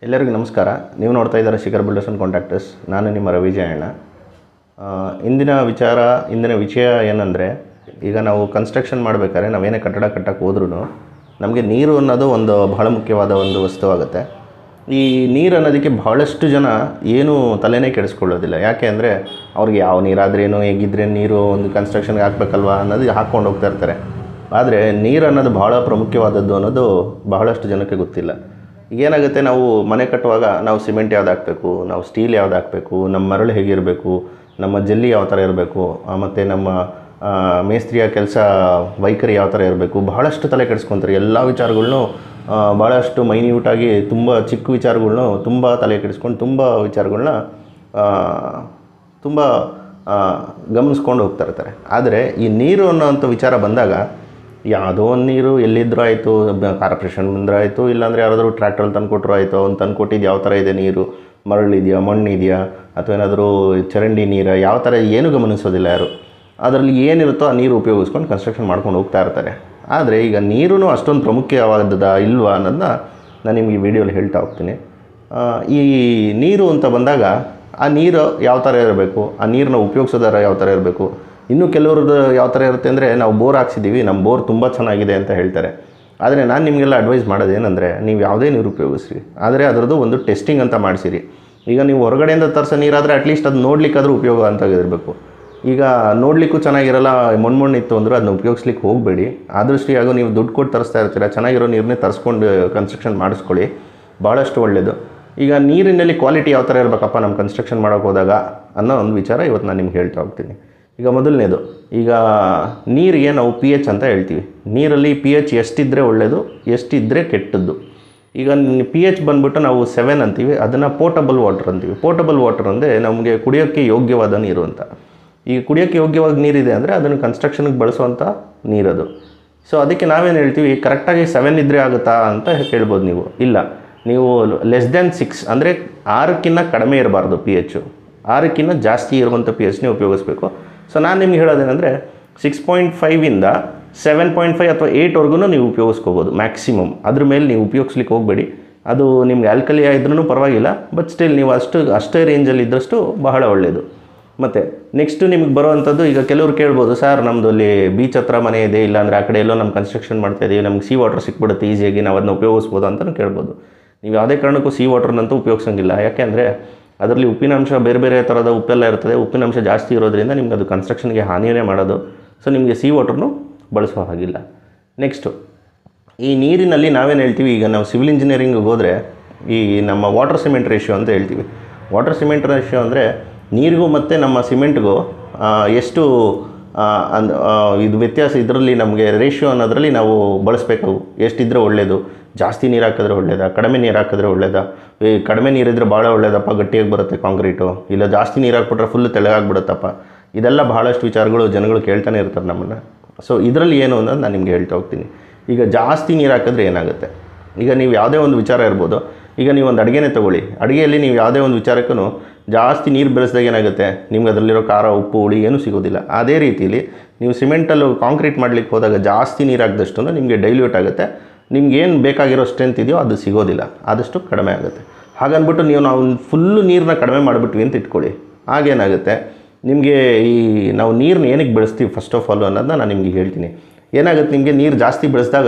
ಎಲ್ಲರಿಗೂ ನಮಸ್ಕಾರ. ನೀವು ನೋಡ್ತಾ ಇದ್ದಾರೆ ಶಿಖರ್ ಬಿಲ್ಡರ್ಸ್ ಕಾಂಟ್ರಾಕ್ಟರ್ಸ್. ನಾನು ನಿಮ್ಮ ರವಿಜಯಣ್ಣ. ಇಂದಿನ ವಿಷಯ ಏನಂದರೆ, ಈಗ ನಾವು ಕನ್ಸ್ಟ್ರಕ್ಷನ್ ಮಾಡಬೇಕಾದ್ರೆ ನಾವೇನೇ ಕಟ್ಟಡ ಕಟ್ಟಕ್ಕೆ ಹೋದ್ರೂ ನಮಗೆ ನೀರು ಅನ್ನೋದು ಒಂದು ಬಹಳ ಮುಖ್ಯವಾದ ಒಂದು ವಸ್ತುವಾಗುತ್ತೆ. ಈ ನೀರು ಅನ್ನೋದಕ್ಕೆ ಬಹಳಷ್ಟು ಜನ ಏನೂ ತಲೆನೇ ಕೆಡಿಸ್ಕೊಳ್ಳೋದಿಲ್ಲ. ಯಾಕೆ ಅಂದರೆ ಅವ್ರಿಗೆ ಯಾವ ನೀರಾದ್ರೇನು ಹೇಗಿದ್ರೆ ನೀರು ಒಂದು ಕನ್ಸ್ಟ್ರಕ್ಷನ್ಗೆ ಹಾಕಬೇಕಲ್ವ ಅನ್ನೋದು ಹಾಕ್ಕೊಂಡು ಹೋಗ್ತಾ ಇರ್ತಾರೆ. ಆದರೆ ನೀರು ಅನ್ನೋದು ಬಹಳ ಪ್ರಾಮುಖ್ಯವಾದದ್ದು ಅನ್ನೋದು ಬಹಳಷ್ಟು ಜನಕ್ಕೆ ಗೊತ್ತಿಲ್ಲ. ಏನಾಗುತ್ತೆ, ನಾವು ಮನೆ ಕಟ್ಟುವಾಗ ನಾವು ಸಿಮೆಂಟ್ ಯಾವ್ದು ಹಾಕಬೇಕು, ನಾವು ಸ್ಟೀಲ್ ಯಾವ್ದು ಹಾಕಬೇಕು, ನಮ್ಮ ಮರಳು ಹೇಗಿರಬೇಕು, ನಮ್ಮ ಜಲ್ಲಿ ಯಾವ ಥರ ಇರಬೇಕು, ಮತ್ತು ನಮ್ಮ ಮೇಸ್ತ್ರಿಯ ಕೆಲಸ ವೈಖರಿ ಯಾವ ಥರ ಇರಬೇಕು, ಬಹಳಷ್ಟು ತಲೆ ಕೆಡಿಸ್ಕೊತಾರೆ. ಎಲ್ಲ ವಿಚಾರಗಳ್ನೂ ಭಾಳಷ್ಟು ಮೈನ್ಯೂಟಾಗಿ ತುಂಬ ಚಿಕ್ಕ ವಿಚಾರಗಳ್ನೂ ತುಂಬ ತಲೆ ಕೆಡಿಸ್ಕೊಂಡು ತುಂಬ ವಿಚಾರಗಳನ್ನ ತುಂಬ ಗಮನಿಸ್ಕೊಂಡು ಹೋಗ್ತಾ ಇರ್ತಾರೆ. ಆದರೆ ಈ ನೀರು ಅನ್ನೋಂಥ ವಿಚಾರ ಬಂದಾಗ ಯಾವುದೋ ಒಂದು ನೀರು ಎಲ್ಲಿದ್ದರೂ ಆಯಿತು, ಕಾರ್ಪೊರೇಷನ್ ಬಂದರೂ ಆಯಿತು, ಇಲ್ಲಾಂದರೆ ಯಾರಾದರೂ ಟ್ರ್ಯಾಕ್ಟ್ರಲ್ಲಿ ತಂದುಕೊಟ್ರು ಆಯಿತು, ಅವ್ನು ತಂದುಕೊಟ್ಟಿದ್ದು ಯಾವ ಥರ ಇದೆ ನೀರು, ಮರಳಿದೆಯಾ, ಮಣ್ಣಿದೆಯಾ, ಅಥವಾ ಏನಾದರೂ ಚರಂಡಿ ನೀರು, ಯಾವ ಥರ ಏನೂ ಗಮನಿಸೋದಿಲ್ಲ ಯಾರು. ಅದರಲ್ಲಿ ಏನಿರುತ್ತೋ ಆ ನೀರು ಉಪಯೋಗಿಸ್ಕೊಂಡು ಕನ್ಸ್ಟ್ರಕ್ಷನ್ ಮಾಡ್ಕೊಂಡು ಹೋಗ್ತಾ ಇರ್ತಾರೆ. ಆದರೆ ಈಗ ನೀರೂ ಅಷ್ಟೊಂದು ಪ್ರಾಮುಖ್ಯವಾದದ ಇಲ್ವಾ ಅನ್ನೋದನ್ನ ನಾನು ನಿಮಗೆ ಈ ವಿಡಿಯೋಲಿ ಹೇಳ್ತಾ ಹೋಗ್ತೀನಿ. ಈ ನೀರು ಅಂತ ಬಂದಾಗ ಆ ನೀರು ಯಾವ ಥರ ಇರಬೇಕು, ಆ ನೀರನ್ನ ಉಪಯೋಗಿಸೋದಾರ ಯಾವ ಥರ ಇರಬೇಕು. ಇನ್ನೂ ಕೆಲವ್ರದ್ದು ಯಾವ ಥರ ಇರುತ್ತೆ ಅಂದರೆ, ನಾವು ಬೋರ್ ಹಾಕ್ಸಿದ್ದೀವಿ, ನಮ್ಮ ಬೋರ್ ತುಂಬ ಚೆನ್ನಾಗಿದೆ ಅಂತ ಹೇಳ್ತಾರೆ. ಆದರೆ ನಾನು ನಿಮಗೆಲ್ಲ ಅಡ್ವೈಸ್ ಮಾಡೋದೇನೆಂದರೆ, ನೀವು ಯಾವುದೇ ನೀರು ಉಪಯೋಗಿಸ್ರಿ, ಆದರೆ ಅದರದ್ದು ಒಂದು ಟೆಸ್ಟಿಂಗ್ ಅಂತ ಮಾಡಿಸಿರಿ. ಈಗ ನೀವು ಹೊರಗಡೆಯಿಂದ ತರಿಸೋ ನೀರಾದರೆ ಅಟ್ಲೀಸ್ಟ್ ಅದು ನೋಡ್ಲಿಕ್ಕಾದರೂ ಉಪಯೋಗ ಅಂತ ಇರಬೇಕು. ಈಗ ನೋಡಲಿಕ್ಕೂ ಚೆನ್ನಾಗಿರಲ್ಲ, ಮಣ್ಣು ಇತ್ತು ಅಂದರೂ ಅದನ್ನ ಉಪಯೋಗಿಸ್ಲಿಕ್ಕೆ ಹೋಗಬೇಡಿ. ಆದಷ್ಟು ಯಾಗೋ ನೀವು ದುಡ್ಡು ಕೊಟ್ಟು ತರಿಸ್ತಾ ಇರ್ತೀರ, ಚೆನ್ನಾಗಿರೋ ನೀರನ್ನೇ ತರಿಸ್ಕೊಂಡು ಕನ್ಸ್ಟ್ರಕ್ಷನ್ ಮಾಡಿಸ್ಕೊಳ್ಳಿ, ಭಾಳಷ್ಟು ಒಳ್ಳೆಯದು. ಈಗ ನೀರಿನಲ್ಲಿ ಕ್ವಾಲಿಟಿ ಯಾವ ಥರ ಇರಬೇಕಪ್ಪ ನಮ್ಮ ಕನ್ಸ್ಟ್ರಕ್ಷನ್ ಮಾಡೋಕ್ಕೆ ಹೋದಾಗ ಅನ್ನೋ ಒಂದು ವಿಚಾರ ಇವತ್ತು ನಾನು ನಿಮ್ಗೆ ಹೇಳ್ತಾ ಹೋಗ್ತೀನಿ. ಈಗ ಮೊದಲನೇದು, ಈಗ ನೀರಿಗೆ ನಾವು pH ಅಂತ ಹೇಳ್ತೀವಿ. ನೀರಲ್ಲಿ pH ಎಷ್ಟಿದ್ದರೆ ಒಳ್ಳೆಯದು, ಎಷ್ಟಿದ್ದರೆ ಕೆಟ್ಟದ್ದು. ಈಗ pH ಬಂದುಬಿಟ್ಟು ನಾವು 7 ಅಂತೀವಿ, ಅದನ್ನು ಪೋರ್ಟಬಲ್ ವಾಟರ್ ಅಂತೀವಿ. ಪೋರ್ಟಬಲ್ ವಾಟರ್ ಅಂದರೆ ನಮಗೆ ಕುಡಿಯೋಕ್ಕೆ ಯೋಗ್ಯವಾದ ನೀರು ಅಂತ. ಈಗ ಕುಡಿಯೋಕ್ಕೆ ಯೋಗ್ಯವಾದ ನೀರಿದೆ ಅಂದರೆ ಅದನ್ನು ಕನ್ಸ್ಟ್ರಕ್ಷನ್ಗೆ ಬಳಸುವಂಥ ನೀರದು. ಸೊ ಅದಕ್ಕೆ ನಾವೇನು ಹೇಳ್ತೀವಿ, ಕರೆಕ್ಟಾಗಿ 7 ಇದ್ದರೆ ಆಗುತ್ತಾ ಅಂತ ಕೇಳ್ಬೋದು ನೀವು. ಇಲ್ಲ, ನೀವು <6 ಅಂದರೆ 6ಕ್ಕಿಂತ ಕಡಿಮೆ ಇರಬಾರ್ದು pH, 6ಕ್ಕಿಂತ ಜಾಸ್ತಿ ಇರುವಂಥ pHನೇ ಉಪಯೋಗಿಸ್ಬೇಕು. ಸೊ ನಾನು ನಿಮ್ಗೆ ಹೇಳೋದೇನೆಂದರೆ 6.5ಇಂದ 7.5 ಅಥವಾ 8ವರೆಗೂ ನೀವು ಉಪಯೋಗಿಸ್ಕೋಬೋದು ಮ್ಯಾಕ್ಸಿಮಮ್. ಅದ್ರ ಮೇಲೆ ನೀವು ಉಪಯೋಗಿಸ್ಲಿಕ್ಕೆ ಹೋಗಬೇಡಿ. ಅದು ನಿಮ್ಗೆ ಆಲ್ಕಲಿ ಇದ್ರೂ ಪರವಾಗಿಲ್ಲ, ಬಟ್ ಸ್ಟಿಲ್ ನೀವು ಅಷ್ಟೇ ರೇಂಜಲ್ಲಿ ಇದ್ದಷ್ಟು ಬಹಳ ಒಳ್ಳೆಯದು. ಮತ್ತು ನೆಕ್ಸ್ಟು ನಿಮ್ಗೆ ಬರೋವಂಥದ್ದು, ಈಗ ಕೆಲವರು ಕೇಳ್ಬೋದು, ಸರ್ ನಮ್ಮದು ಅಲ್ಲಿ ಬೀಚ್ ಹತ್ರ ಮನೆ ಇದೆ, ಇಲ್ಲಾಂದರೆ ಆ ಕಡೆ ಎಲ್ಲೋ ನಮ್ಮ ಕನ್ಸ್ಟ್ರಕ್ಷನ್ ಮಾಡ್ತಾಯಿದ್ದೀವಿ, ನಮ್ಗೆ ಸೀ ವಾಟರ್ ಸಿಕ್ಬಿಡುತ್ತೆ ಈಸಿಯಾಗಿ, ನಾವು ಅದನ್ನ ಉಪಯೋಗಿಸ್ಬೋದು ಅಂತಲೂ ಕೇಳ್ಬೋದು. ನೀವು ಯಾವುದೇ ಕಾರಣಕ್ಕೂ ಸೀ ವಾಟರ್ನಂತೂ ಉಪಯೋಗಿಸೋಂಗಿಲ್ಲ. ಯಾಕೆಂದರೆ ಅದರಲ್ಲಿ ಉಪ್ಪಿನಾಂಶ ಬೇರೆ ಬೇರೆ ಥರದ ಉಪ್ಪೆಲ್ಲ ಇರ್ತದೆ. ಉಪ್ಪಿನಾಂಶ ಜಾಸ್ತಿ ಇರೋದ್ರಿಂದ ನಿಮ್ಗೆ ಅದು ಕನ್ಸ್ಟ್ರಕ್ಷನ್ಗೆ ಹಾನಿಯೇ ಮಾಡೋದು. ಸೊ ನಿಮಗೆ ಸೀ ವಾಟರ್ನು ಬಳಸೋ ಹಾಗಿಲ್ಲ. ನೆಕ್ಸ್ಟು, ಈ ನೀರಿನಲ್ಲಿ ನಾವೇನು ಹೇಳ್ತೀವಿ, ಈಗ ನಾವು ಸಿವಿಲ್ ಇಂಜಿನಿಯರಿಂಗಿಗೆ ಹೋದರೆ ಈ ನಮ್ಮ ವಾಟರ್ ಸಿಮೆಂಟ್ ರೇಷಿಯೋ ಅಂತ ಹೇಳ್ತೀವಿ. ವಾಟರ್ ಸಿಮೆಂಟ್ ರೇಷಿಯೋ ಅಂದರೆ ನೀರಿಗೂ ಮತ್ತು ನಮ್ಮ ಸಿಮೆಂಟ್ಗೂ ಎಷ್ಟು ಇದು ವ್ಯತ್ಯಾಸ, ಇದರಲ್ಲಿ ನಮಗೆ ರೇಷಿಯೋ ಅನ್ನೋದರಲ್ಲಿ ನಾವು ಬಳಸಬೇಕು. ಎಷ್ಟಿದ್ದರೆ ಒಳ್ಳೆಯದು, ಜಾಸ್ತಿ ನೀರು ಹಾಕಿದ್ರೆ ಒಳ್ಳೆಯದಾ, ಕಡಿಮೆ ನೀರು ಹಾಕಿದ್ರೆ ಒಳ್ಳೆಯದಾ, ಕಡಿಮೆ ನೀರಿದ್ದರೆ ಭಾಳ ಒಳ್ಳೆಯದಪ್ಪ, ಗಟ್ಟಿಯಾಗಿ ಬರುತ್ತೆ ಕಾಂಕ್ರೀಟು, ಇಲ್ಲ ಜಾಸ್ತಿ ನೀರು ಹಾಕ್ಬಿಟ್ರೆ ಫುಲ್ ತೆಳ್ಳಗಾಗ್ಬಿಡುತ್ತಪ್ಪ. ಇದೆಲ್ಲ ಬಹಳಷ್ಟು ವಿಚಾರಗಳು ಜನಗಳು ಕೇಳ್ತಾನೆ ಇರ್ತಾರೆ ನಮ್ಮನ್ನು. ಸೊ ಇದರಲ್ಲಿ ಏನು ಅನ್ನೋದು ನಾನು ನಿಮಗೆ ಹೇಳ್ತಾ ಹೋಗ್ತೀನಿ. ಈಗ ಜಾಸ್ತಿ ನೀರು ಹಾಕಿದ್ರೆ ಏನಾಗುತ್ತೆ, ಈಗ ನೀವು ಯಾವುದೇ ಒಂದು ವಿಚಾರ ಇರ್ಬೋದು. ಈಗ ನೀವು ಒಂದು ಅಡುಗೆನೇ ತೊಗೊಳ್ಳಿ, ಅಡುಗೆಯಲ್ಲಿ ನೀವು ಯಾವುದೇ ಒಂದು ವಿಚಾರಕ್ಕೂ ಜಾಸ್ತಿ ನೀರು ಬೆರೆಸಿದಾಗ ಏನಾಗುತ್ತೆ, ನಿಮ್ಗೆ ಅದರಲ್ಲಿರೋ ಖಾರ, ಉಪ್ಪು, ಹುಳಿ ಏನೂ ಸಿಗೋದಿಲ್ಲ. ಅದೇ ರೀತಿಯಲ್ಲಿ ನೀವು ಸಿಮೆಂಟಲ್ಲೂ ಕಾಂಕ್ರೀಟ್ ಮಾಡಲಿಕ್ಕೆ ಹೋದಾಗ ಜಾಸ್ತಿ ನೀರು ಹಾಕಿದಷ್ಟು ನಿಮಗೆ ಡೈಲ್ಯೂಟ್ ಆಗುತ್ತೆ. ನಿಮ್ಗೇನು ಬೇಕಾಗಿರೋ ಸ್ಟ್ರೆಂತ್ ಇದೆಯೋ ಅದು ಸಿಗೋದಿಲ್ಲ, ಆದಷ್ಟು ಕಡಿಮೆ ಆಗುತ್ತೆ. ಹಾಗನ್ಬಿಟ್ಟು ನಾವು ಫುಲ್ಲು ನೀರನ್ನ ಕಡಿಮೆ ಮಾಡಿಬಿಟ್ವಿ ಅಂತ ಇಟ್ಕೊಳ್ಳಿ, ಆಗೇನಾಗುತ್ತೆ ನಿಮಗೆ, ಈ ನಾವು ನೀರನ್ನ ಏನಕ್ಕೆ ಬೆಳೆಸ್ತೀವಿ ಫಸ್ಟ್ ಆಫ್ ಆಲ್ ಅನ್ನೋದನ್ನ ನಾನು ನಿಮಗೆ ಹೇಳ್ತೀನಿ. ಏನಾಗುತ್ತೆ, ನಿಮಗೆ ನೀರು ಜಾಸ್ತಿ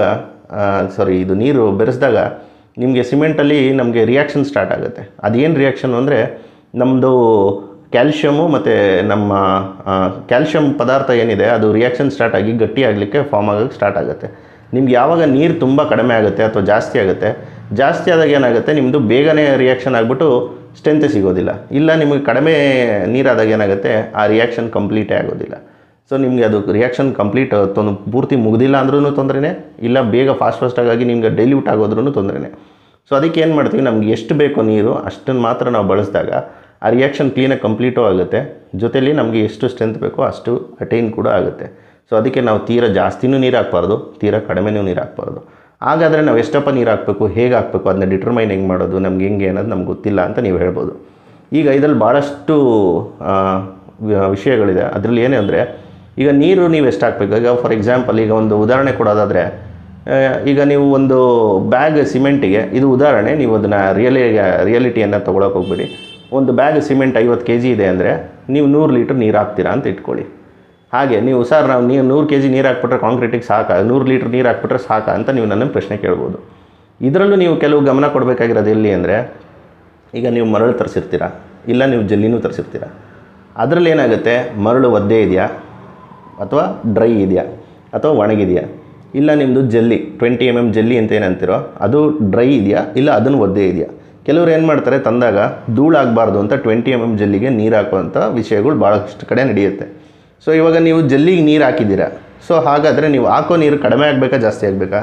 ನೀರು ಬೆರೆಸಿದಾಗ ನಿಮಗೆ ಸಿಮೆಂಟಲ್ಲಿ ನಮಗೆ ರಿಯಾಕ್ಷನ್ ಸ್ಟಾರ್ಟ್ ಆಗುತ್ತೆ. ಅದೇನು ರಿಯಾಕ್ಷನ್ ಅಂದರೆ, ನಮ್ಮದು ಕ್ಯಾಲ್ಶಿಯಮು ಮತ್ತು ನಮ್ಮ ಕ್ಯಾಲ್ಶಿಯಂ ಪದಾರ್ಥ ಏನಿದೆ ಅದು ರಿಯಾಕ್ಷನ್ ಸ್ಟಾರ್ಟ್ ಆಗಿ ಗಟ್ಟಿ ಆಗಲಿಕ್ಕೆ ಫಾರ್ಮ್ ಆಗೋಕ್ಕೆ ಸ್ಟಾರ್ಟ್ ಆಗುತ್ತೆ. ನಿಮ್ಗೆ ಯಾವಾಗ ನೀರು ತುಂಬ ಕಡಿಮೆ ಆಗುತ್ತೆ ಅಥವಾ ಜಾಸ್ತಿ ಆಗುತ್ತೆ, ಜಾಸ್ತಿ ಆದಾಗ ಏನಾಗುತ್ತೆ, ನಿಮ್ಮದು ಬೇಗನೆ ರಿಯಾಕ್ಷನ್ ಆಗಿಬಿಟ್ಟು ಸ್ಟ್ರೆಂತೇ ಸಿಗೋದಿಲ್ಲ. ಇಲ್ಲ, ನಿಮಗೆ ಕಡಿಮೆ ನೀರಾದಾಗ ಏನಾಗುತ್ತೆ, ಆ ರಿಯಾಕ್ಷನ್ ಕಂಪ್ಲೀಟೇ ಆಗೋದಿಲ್ಲ. ಸೊ ನಿಮಗೆ ಅದು ರಿಯಾಕ್ಷನ್ ಕಂಪ್ಲೀಟ್ ಪೂರ್ತಿ ಮುಗಿದಿಲ್ಲ ಅಂದ್ರೂ ತೊಂದರೆನೇ, ಇಲ್ಲ ಬೇಗ ಫಾಸ್ಟಾಗಿ ನಿಮ್ಗೆ ಡೈಲ್ಯೂಟ್ ಆಗೋದ್ರೂ ತೊಂದರೆನೇ. ಸೊ ಅದಕ್ಕೆ ಏನು ಮಾಡ್ತೀವಿ, ನಮ್ಗೆ ಎಷ್ಟು ಬೇಕೋ ನೀರು ಅಷ್ಟನ್ನು ಮಾತ್ರ ನಾವು ಬಳಸಿದಾಗ ಆ ರಿಯಾಕ್ಷನ್ ಕ್ಲೀನಾಗಿ ಕಂಪ್ಲೀಟೂ ಆಗುತ್ತೆ. ಜೊತೆಯಲ್ಲಿ ನಮಗೆ ಎಷ್ಟು ಸ್ಟ್ರೆಂತ್ ಬೇಕೋ ಅಷ್ಟು ಅಟೈನ್ ಕೂಡ ಆಗುತ್ತೆ. ಸೊ ಅದಕ್ಕೆ ನಾವು ತೀರಾ ಜಾಸ್ತಿನೂ ನೀರು ಹಾಕ್ಬಾರ್ದು, ತೀರಾ ಕಡಿಮೆನೂ ನೀರು ಹಾಕ್ಬಾರ್ದು. ಹಾಗಾದರೆ ನಾವು ಎಷ್ಟಪ್ಪ ನೀರು ಹಾಕಬೇಕು, ಹೇಗೆ ಹಾಕಬೇಕು, ಅದನ್ನ ಡಿಟರ್ಮೈನ್ ಹೆಂಗೆ ಮಾಡೋದು, ನಮ್ಗೆ ಹೆಂಗೆ ಅನ್ನೋದು ನಮ್ಗೆ ಗೊತ್ತಿಲ್ಲ ಅಂತ ನೀವು ಹೇಳ್ಬೋದು. ಈಗ ಇದರಲ್ಲಿ ಭಾಳಷ್ಟು ವಿಷಯಗಳಿದೆ. ಅದರಲ್ಲಿ ಏನೇ ಅಂದರೆ, ಈಗ ನೀರು ನೀವು ಎಷ್ಟು ಹಾಕಬೇಕು. ಈಗ ಫಾರ್ ಎಕ್ಸಾಂಪಲ್, ಈಗ ಒಂದು ಉದಾಹರಣೆ ಕೊಡೋದಾದರೆ, ಈಗ ನೀವು ಒಂದು ಬ್ಯಾಗ್ ಸಿಮೆಂಟಿಗೆ, ಇದು ಉದಾಹರಣೆ, ನೀವು ಅದನ್ನು ರಿಯಾಲಿಟಿಯನ್ನು ತೊಗೊಳಕ್ಕೆ ಹೋಗ್ಬೇಡಿ. ಒಂದು ಬ್ಯಾಗ್ ಸಿಮೆಂಟ್ 50 kg ಇದೆ ಅಂದರೆ ನೀವು 100 ಲೀಟ್ರ್ ನೀರು ಹಾಕ್ತೀರಾ ಅಂತ ಇಟ್ಕೊಳ್ಳಿ. ಹಾಗೆ ನೀವು ಸರ್ ನಾವು 100 kg ನೀರು ಹಾಕ್ಬಿಟ್ರೆ ಕಾಂಕ್ರೀಟಿಗೆ ಸಾಕಾ, 100 ಲೀಟ್ರ್ ನೀರು ಹಾಕ್ಬಿಟ್ರೆ ಸಾಕಾ ಅಂತ ನೀವು ನನ್ನ ಪ್ರಶ್ನೆ ಕೇಳ್ಬೋದು. ಇದರಲ್ಲೂ ನೀವು ಕೆಲವು ಗಮನ ಕೊಡಬೇಕಾಗಿರೋದು ಎಲ್ಲಿ ಅಂದರೆ, ಈಗ ನೀವು ಮರಳು ತರಿಸಿರ್ತೀರ, ಇಲ್ಲ ನೀವು ಜಲ್ಲಿನೂ ತರಿಸಿರ್ತೀರ. ಅದರಲ್ಲಿ ಏನಾಗುತ್ತೆ, ಮರಳು ಒದ್ದೆ ಇದೆಯಾ ಅಥವಾ ಡ್ರೈ ಇದೆಯಾ ಅಥವಾ ಒಣಗಿದೆಯಾ, ಇಲ್ಲ ನಿಮ್ಮದು ಜಲ್ಲಿ 20 mm ಜಲ್ಲಿ ಅಂತ ಏನಂತೀರೋ ಅದು ಡ್ರೈ ಇದೆಯಾ ಇಲ್ಲ ಅದನ್ನು ಒದ್ದೆ ಇದೆಯಾ. ಕೆಲವರು ಏನು ಮಾಡ್ತಾರೆ, ತಂದಾಗ ಧೂಳಾಗಬಾರ್ದು ಅಂತ 20 mm ಜಲ್ಲಿಗೆ ನೀರು ಹಾಕುವಂಥ ವಿಷಯಗಳು ಭಾಳಷ್ಟು ಕಡೆ ನಡೆಯುತ್ತೆ. ಸೊ ಇವಾಗ ನೀವು ಜಲ್ಲಿಗೆ ನೀರು ಹಾಕಿದ್ದೀರಾ, ಸೊ ಹಾಗಾದರೆ ನೀವು ಹಾಕೋ ನೀರು ಕಡಿಮೆ ಆಗಬೇಕಾ ಜಾಸ್ತಿ ಆಗಬೇಕಾ?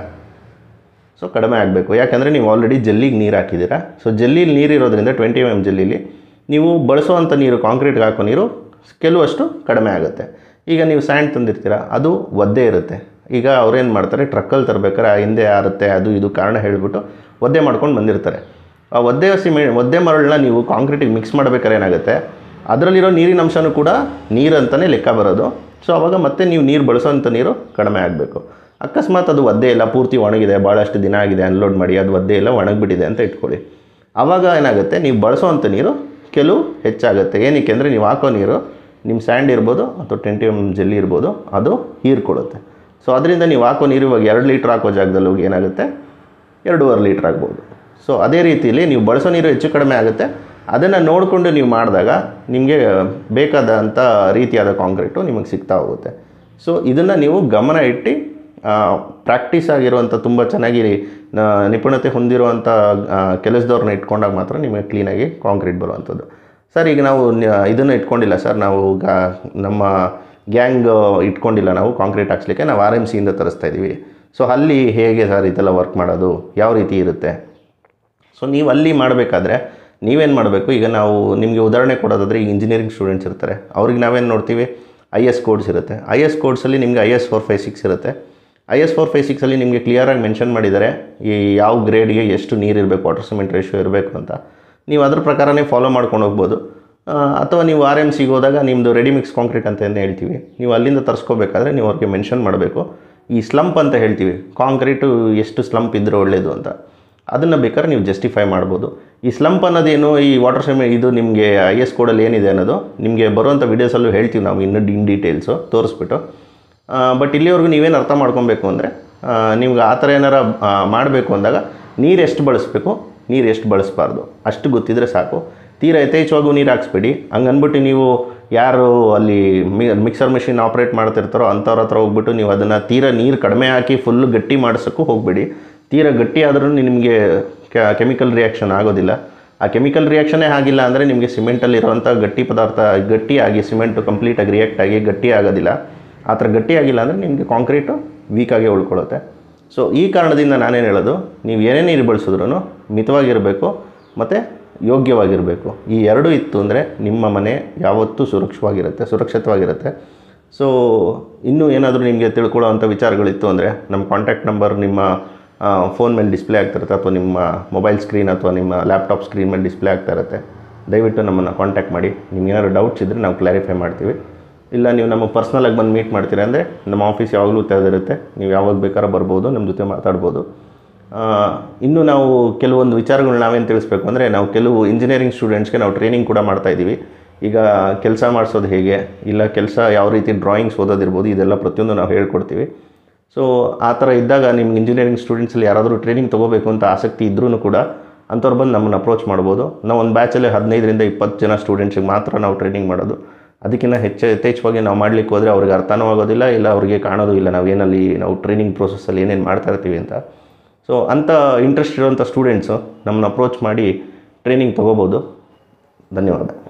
ಸೊ ಕಡಿಮೆ ಆಗಬೇಕು, ಯಾಕಂದರೆ ನೀವು ಆಲ್ರೆಡಿ ಜಲ್ಲಿಗೆ ನೀರು ಹಾಕಿದ್ದೀರಾ. ಸೊ ಜಲ್ಲಿಲಿ ನೀರು ಇರೋದ್ರಿಂದ 20 mm ಜಲ್ಲಿಲಿ ನೀವು ಬಳಸುವಂಥ ನೀರು, ಕಾಂಕ್ರೀಟ್ಗೆ ಹಾಕೋ ನೀರು ಕೆಲವಷ್ಟು ಕಡಿಮೆ ಆಗುತ್ತೆ. ಈಗ ನೀವು ಸ್ಯಾಂಡ್ ತಂದಿರ್ತೀರ, ಅದು ಒದ್ದೆ ಇರುತ್ತೆ. ಈಗ ಅವ್ರೇನು ಮಾಡ್ತಾರೆ, ಟ್ರಕ್ಕಲ್ಲಿ ತರಬೇಕಾರೆ ಹಿಂದೆ ಆರುತ್ತೆ, ಅದು ಇದು ಕಾರಣ ಹೇಳಿಬಿಟ್ಟು ಒದ್ದೆ ಮಾಡ್ಕೊಂಡು ಬಂದಿರ್ತಾರೆ. ಆ ಒದ್ದೆ ಮರಳನ್ನ ನೀವು ಕಾಂಕ್ರೀಟಿಗೆ ಮಿಕ್ಸ್ ಮಾಡಬೇಕಾದ್ರೆ ಏನಾಗುತ್ತೆ, ಅದರಲ್ಲಿರೋ ನೀರಿನ ಅಂಶನೂ ಕೂಡ ನೀರಂತಲೇ ಲೆಕ್ಕ ಬರೋದು. ಸೊ ಆವಾಗ ಮತ್ತೆ ನೀವು ನೀರು ಬಳಸೋವಂಥ ನೀರು ಕಡಿಮೆ ಆಗಬೇಕು. ಅಕಸ್ಮಾತ್ ಅದು ಒದ್ದೆ ಇಲ್ಲ, ಪೂರ್ತಿ ಒಣಗಿದೆ, ಭಾಳಷ್ಟು ದಿನ ಆಗಿದೆ ಅನ್ಲೋಡ್ ಮಾಡಿ, ಅದು ಒದ್ದೆ ಇಲ್ಲ ಒಣಗಿಬಿಟ್ಟಿದೆ ಅಂತ ಇಟ್ಕೊಳ್ಳಿ. ಆವಾಗ ಏನಾಗುತ್ತೆ, ನೀವು ಬಳಸೋವಂಥ ನೀರು ಕೆಲವು ಹೆಚ್ಚಾಗುತ್ತೆ. ಏನಕ್ಕೆ ಅಂದರೆ ನೀವು ಹಾಕೋ ನೀರು ನಿಮ್ಮ ಸ್ಯಾಂಡ್ ಇರ್ಬೋದು ಅಥವಾ 20 mm ಜಲ್ಲಿ ಇರ್ಬೋದು, ಅದು ಹೀರ್ಕೊಳ್ಳುತ್ತೆ. ಸೊ ಅದರಿಂದ ನೀವು ಹಾಕೋ ನೀರು ಇವಾಗ 2 ಲೀಟ್ರ್ ಹಾಕೋ ಜಾಗದಲ್ಲಿ ಹೋಗಿ ಏನಾಗುತ್ತೆ, 2.5 ಲೀಟ್ರ್ ಆಗ್ಬೋದು. ಸೊ ಅದೇ ರೀತಿಯಲ್ಲಿ ನೀವು ಬಳಸೋ ನೀರು ಹೆಚ್ಚು ಕಡಿಮೆ ಆಗುತ್ತೆ. ಅದನ್ನು ನೋಡಿಕೊಂಡು ನೀವು ಮಾಡಿದಾಗ ನಿಮಗೆ ಬೇಕಾದಂಥ ರೀತಿಯಾದ ಕಾಂಕ್ರೀಟು ನಿಮಗೆ ಸಿಗ್ತಾ ಹೋಗುತ್ತೆ. ಸೊ ಇದನ್ನು ನೀವು ಗಮನ ಇಟ್ಟು ಪ್ರಾಕ್ಟೀಸ್ ಆಗಿರುವಂಥ ತುಂಬ ಚೆನ್ನಾಗಿ ನಿಪುಣತೆ ಹೊಂದಿರುವಂಥ ಕೆಲಸದವ್ರನ್ನ ಇಟ್ಕೊಂಡಾಗ ಮಾತ್ರ ನಿಮಗೆ ಕ್ಲೀನಾಗಿ ಕಾಂಕ್ರೀಟ್ ಬರುವಂಥದ್ದು. ಸರ್ ಈಗ ನಾವು ಇದನ್ನು ಇಟ್ಕೊಂಡಿಲ್ಲ ಸರ್, ನಾವು ನಮ್ಮ ಗ್ಯಾಂಗ್ ಇಟ್ಕೊಂಡಿಲ್ಲ, ನಾವು ಕಾಂಕ್ರೀಟ್ ಹಾಕ್ಸ್ಲಿಕ್ಕೆ ನಾವು RMCಯಿಂದ ತರಿಸ್ತಾ ಇದ್ದೀವಿ. ಸೊ ಅಲ್ಲಿ ಹೇಗೆ ಸರ್ ಇದೆಲ್ಲ ವರ್ಕ್ ಮಾಡೋದು, ಯಾವ ರೀತಿ ಇರುತ್ತೆ? ಸೊ ನೀವು ಅಲ್ಲಿ ಮಾಡಬೇಕಾದ್ರೆ ನೀವೇನು ಮಾಡಬೇಕು, ಈಗ ನಾವು ನಿಮಗೆ ಉದಾಹರಣೆ ಕೊಡೋದಾದರೆ, ಈಗ ಇಂಜಿನಿಯರಿಂಗ್ ಸ್ಟೂಡೆಂಟ್ಸ್ ಇರ್ತಾರೆ, ಅವ್ರಿಗೆ ನಾವೇನು ನೋಡ್ತೀವಿ, IS ಕೋಡ್ಸ್ ಇರುತ್ತೆ. IS ಕೋಡ್ಸಲ್ಲಿ ನಿಮಗೆ IS 456 ಇರುತ್ತೆ. IS 456ಅಲ್ಲಿ ನಿಮಗೆ ಕ್ಲಿಯರಾಗಿ ಮೆನ್ಷನ್ ಮಾಡಿದ್ದಾರೆ ಈ ಯಾವ ಗ್ರೇಡ್ಗೆ ಎಷ್ಟು ನೀರು ಇರಬೇಕು, ವಾಟರ್ ಸಿಮೆಂಟ್ ರೇಷಿಯೋ ಇರಬೇಕು ಅಂತ. ನೀವು ಅದ್ರ ಪ್ರಕಾರನೇ ಫಾಲೋ ಮಾಡ್ಕೊಂಡು ಹೋಗ್ಬೋದು. ಅಥವಾ ನೀವು RMCಗೆ ಹೋದಾಗ ನಿಮ್ಮದು ರೆಡಿ ಮಿಕ್ಸ್ ಕಾಂಕ್ರೀಟ್ ಅಂತ ಏನು ಹೇಳ್ತೀವಿ, ನೀವು ಅಲ್ಲಿಂದ ತರಿಸ್ಕೋಬೇಕಾದ್ರೆ ನೀವು ಅವ್ರಿಗೆ ಮೆನ್ಷನ್ ಮಾಡಬೇಕು. ಈ ಸ್ಲಂಪ್ ಅಂತ ಹೇಳ್ತೀವಿ, ಕಾಂಕ್ರೀಟು ಎಷ್ಟು ಸ್ಲಂಪ್ ಇದ್ದರೆ ಒಳ್ಳೆಯದು ಅಂತ, ಅದನ್ನು ಬೇಕಾದ್ರೆ ನೀವು ಜಸ್ಟಿಫೈ ಮಾಡ್ಬೋದು. ಈ ಸ್ಲಂಪ್ ಅನ್ನೋದೇನು, ಈ ವಾಟರ್ ಸಿಮೆಂಟ್ ಇದು ನಿಮಗೆ IS ಕೋಡಲ್ಲಿ ಏನಿದೆ ಅನ್ನೋದು ನಿಮಗೆ ಬರುವಂಥ ವೀಡಿಯೋಸಲ್ಲೂ ಹೇಳ್ತೀವಿ ನಾವು ಇನ್ನು ಇನ್ ಡೀಟೇಲ್ಸು ತೋರಿಸ್ಬಿಟ್ಟು. ಬಟ್ ಇಲ್ಲಿವರೆಗೂ ನೀವೇನು ಅರ್ಥ ಮಾಡ್ಕೊಬೇಕು ಅಂದರೆ, ನಿಮ್ಗೆ ಆ ಥರ ಏನಾರ ಮಾಡಬೇಕು ಅಂದಾಗ ನೀರು ಎಷ್ಟು ಬಳಸಬೇಕು, ನೀರು ಎಷ್ಟು ಬಳಸಬಾರ್ದು ಅಷ್ಟು ಗೊತ್ತಿದ್ರೆ ಸಾಕು. ತೀರ ಯಥೇಚ್ಛವಾಗೂ ನೀರು ಹಾಕ್ಸ್ಬೇಡಿ. ಹಂಗೆ ಅಂದ್ಬಿಟ್ಟು ನೀವು ಯಾರು ಅಲ್ಲಿ ಮಿಕ್ಸರ್ ಮೆಷಿನ್ ಆಪ್ರೇಟ್ ಮಾಡ್ತಿರ್ತಾರೋ ಅಂಥವ್ರ ಹತ್ರ ಹೋಗ್ಬಿಟ್ಟು ನೀವು ಅದನ್ನು ತೀರ ನೀರು ಕಡಿಮೆ ಹಾಕಿ ಫುಲ್ಲು ಗಟ್ಟಿ ಮಾಡಿಸೋಕ್ಕೂ ಹೋಗಬೇಡಿ. ತೀರ ಗಟ್ಟಿ ಆದ್ರೂ ನಿಮಗೆ ಕೆಮಿಕಲ್ ರಿಯಾಕ್ಷನ್ ಆಗೋದಿಲ್ಲ. ಆ ಕೆಮಿಕಲ್ ರಿಯಾಕ್ಷನ್ನೇ ಆಗಿಲ್ಲ ಅಂದರೆ ನಿಮಗೆ ಸಿಮೆಂಟಲ್ಲಿರುವಂಥ ಗಟ್ಟಿ ಪದಾರ್ಥ ಗಟ್ಟಿಯಾಗಿ ಸಿಮೆಂಟು ಕಂಪ್ಲೀಟಾಗಿ ರಿಯಾಕ್ಟ್ ಆಗಿ ಗಟ್ಟಿ ಆಗೋದಿಲ್ಲ. ಆ ಥರ ಗಟ್ಟಿ ಆಗಿಲ್ಲ ಅಂದರೆ ನಿಮಗೆ ಕಾಂಕ್ರೀಟು ವೀಕಾಗಿ ಉಳ್ಕೊಳ್ಳುತ್ತೆ. ಸೊ ಈ ಕಾರಣದಿಂದ ನಾನೇನು ಹೇಳೋದು, ನೀವು ಏನೇ ನೀರು ಬಳಸಿದ್ರೂ ಮಿತವಾಗಿರಬೇಕು ಮತ್ತು ಯೋಗ್ಯವಾಗಿರಬೇಕು. ಈ ಎರಡೂ ಇತ್ತು ಅಂದರೆ ನಿಮ್ಮ ಮನೆ ಯಾವತ್ತೂ ಸುರಕ್ಷಿತವಾಗಿರುತ್ತೆ. ಸೊ ಇನ್ನೂ ಏನಾದರೂ ನಿಮಗೆ ತಿಳ್ಕೊಳ್ಳೋವಂಥ ವಿಚಾರಗಳಿತ್ತು ಅಂದರೆ ನಮ್ಮ ಕಾಂಟ್ಯಾಕ್ಟ್ ನಂಬರ್ ನಿಮ್ಮ ಫೋನ್ ಮೇಲೆ ಡಿಸ್ಪ್ಲೇ ಆಗ್ತಿರುತ್ತೆ, ಅಥವಾ ನಿಮ್ಮ ಮೊಬೈಲ್ ಸ್ಕ್ರೀನ್ ಅಥವಾ ನಿಮ್ಮ ಲ್ಯಾಪ್ಟಾಪ್ ಸ್ಕ್ರೀನ್ ಮೇಲೆ ಡಿಸ್ಪ್ಲೇ ಆಗ್ತಾ ಇರುತ್ತೆ. ದಯವಿಟ್ಟು ನಮ್ಮನ್ನು ಕಾಂಟ್ಯಾಕ್ಟ್ ಮಾಡಿ. ನಿಮ್ಗೆ ಏನಾದ್ರು ಡೌಟ್ಸ್ ಇದ್ದರೆ ನಾವು ಕ್ಲಾರಿಫೈ ಮಾಡ್ತೀವಿ. ಇಲ್ಲ ನೀವು ನಮ್ಮ ಪರ್ಸ್ನಲಾಗಿ ಬಂದು ಮೀಟ್ ಮಾಡ್ತೀರಾ ಅಂದರೆ ನಮ್ಮ ಆಫೀಸ್ ಯಾವಾಗಲೂ ತೆರೆದಿರುತ್ತೆ, ನೀವು ಯಾವಾಗ ಬೇಕಾದ್ರೂ ಬರ್ಬೋದು, ನಮ್ಮ ಜೊತೆ ಮಾತಾಡ್ಬೋದು. ಇನ್ನು ನಾವು ಕೆಲವೊಂದು ವಿಚಾರಗಳು ನಾವೇನು ತಿಳಿಸ್ಬೇಕು ಅಂದರೆ, ನಾವು ಕೆಲವು ಇಂಜಿನಿಯರಿಂಗ್ ಸ್ಟೂಡೆಂಟ್ಸ್ಗೆ ನಾವು ಟ್ರೈನಿಂಗ್ ಕೂಡ ಮಾಡ್ತಾಯಿದ್ದೀವಿ. ಈಗ ಕೆಲಸ ಮಾಡಿಸೋದು ಹೇಗೆ, ಇಲ್ಲ ಕೆಲಸ ಯಾವ ರೀತಿ ಡ್ರಾಯಿಂಗ್ಸ್ ಓದೋದಿರ್ಬೋದು, ಇದೆಲ್ಲ ಪ್ರತಿಯೊಂದು ನಾವು ಹೇಳ್ಕೊಡ್ತೀವಿ. ಸೊ ಆ ಥರ ಇದ್ದಾಗ ನಿಮ್ಗೆ ಇಂಜಿನಿಯರಿಂಗ್ ಸ್ಟೂಡೆಂಟ್ಸಲ್ಲಿ ಯಾರಾದರೂ ಟ್ರೈನಿಂಗ್ ತೊಗೋಬೇಕು ಅಂತ ಆಸಕ್ತಿ ಇದ್ರೂ ಕೂಡ ಅಂಥವ್ರು ಬಂದು ನಮ್ಮನ್ನು ಅಪ್ರೋಚ್ ಮಾಡ್ಬೋದು. ನಾವು ಒಂದು ಬ್ಯಾಚಲ್ಲಿ 15ರಿಂದ 20 ಜನ ಸ್ಟೂಡೆಂಟ್ಸಿಗೆ ಮಾತ್ರ ನಾವು ಟ್ರೈನಿಂಗ್ ಮಾಡೋದು. ಅದಕ್ಕಿಂತ ಯಥೇಚ್ಛವಾಗಿ ನಾವು ಮಾಡಲಿಕ್ಕೆ ಹೋದರೆ ಅವ್ರಿಗೆ ಅರ್ಥನೂ ಆಗೋದಿಲ್ಲ, ಇಲ್ಲ ಅವ್ರಿಗೆ ಕಾಣೋದು ಇಲ್ಲ ನಾವು ಟ್ರೈನಿಂಗ್ ಪ್ರೋಸೆಸ್ಸಲ್ಲಿ ಏನೇನು ಮಾಡ್ತಾ ಇರ್ತೀವಿ ಅಂತ. ಸೊ ಅಂಥ ಇಂಟ್ರೆಸ್ಟ್ ಇರೋಂಥ ಸ್ಟೂಡೆಂಟ್ಸು ನಮ್ಮನ್ನು ಅಪ್ರೋಚ್ ಮಾಡಿ ಟ್ರೈನಿಂಗ್ ತೊಗೋಬೋದು. ಧನ್ಯವಾದ.